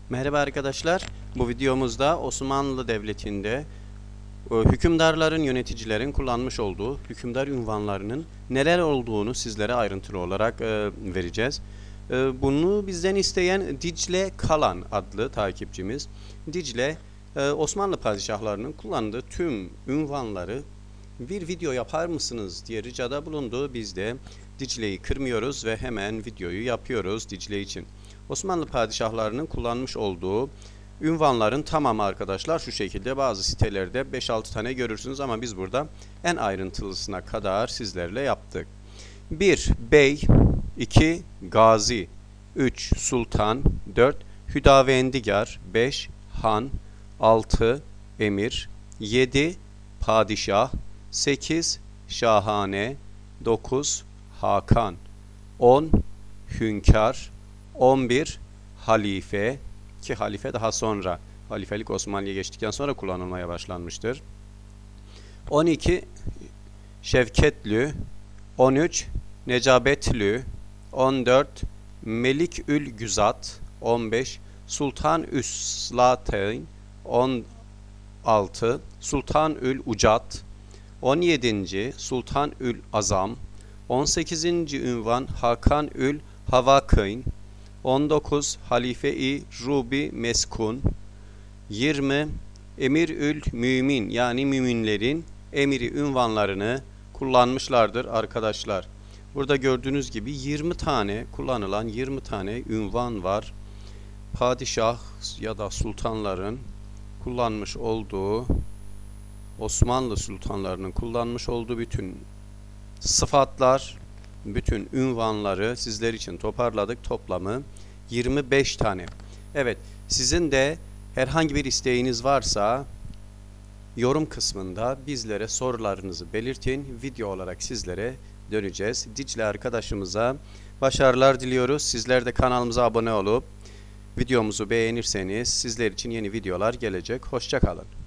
Merhaba arkadaşlar. Bu videomuzda Osmanlı Devleti'nde hükümdarların, yöneticilerin kullanmış olduğu hükümdar unvanlarının neler olduğunu sizlere ayrıntılı olarak vereceğiz. Bunu bizden isteyen Dicle Kalan adlı takipçimiz. Dicle, Osmanlı padişahlarının kullandığı tüm unvanları bir video yapar mısınız diye ricada bulundu. Biz de Dicle'yi kırmıyoruz ve hemen videoyu yapıyoruz Dicle için. Osmanlı padişahlarının kullanmış olduğu ünvanların tamamı arkadaşlar şu şekilde. Bazı sitelerde 5-6 tane görürsünüz ama biz burada en ayrıntılısına kadar sizlerle yaptık. 1. Bey 2. Gazi 3. Sultan 4. Hüdavendigar 5. Han 6. Emir 7. Padişah 8. Şahane 9. Hakan 10. Hünkâr 11. Halife, ki halife daha sonra, halifelik Osmanlı'ya geçtikten sonra kullanılmaya başlanmıştır. 12. Şevketlü 13. Necabetlü 14. Melikülgüzat 15. Sultanüslateyn 16. Sultanülucat 17. Sultanülazam 18. ünvan Hakanül Havakyn 19. Halife-i Rubi Meskun 20. Emirül Mümin, yani müminlerin emiri ünvanlarını kullanmışlardır arkadaşlar. Burada gördüğünüz gibi 20 tane kullanılan 20 tane ünvan var. Padişah ya da sultanların kullanmış olduğu, Osmanlı sultanlarının kullanmış olduğu bütün sıfatlar, bütün ünvanları sizler için toparladık. Toplamı 25 tane. Evet, sizin de herhangi bir isteğiniz varsa yorum kısmında bizlere sorularınızı belirtin. Video olarak sizlere döneceğiz. Dicle arkadaşımıza başarılar diliyoruz. Sizler de kanalımıza abone olup videomuzu beğenirseniz sizler için yeni videolar gelecek. Hoşça kalın.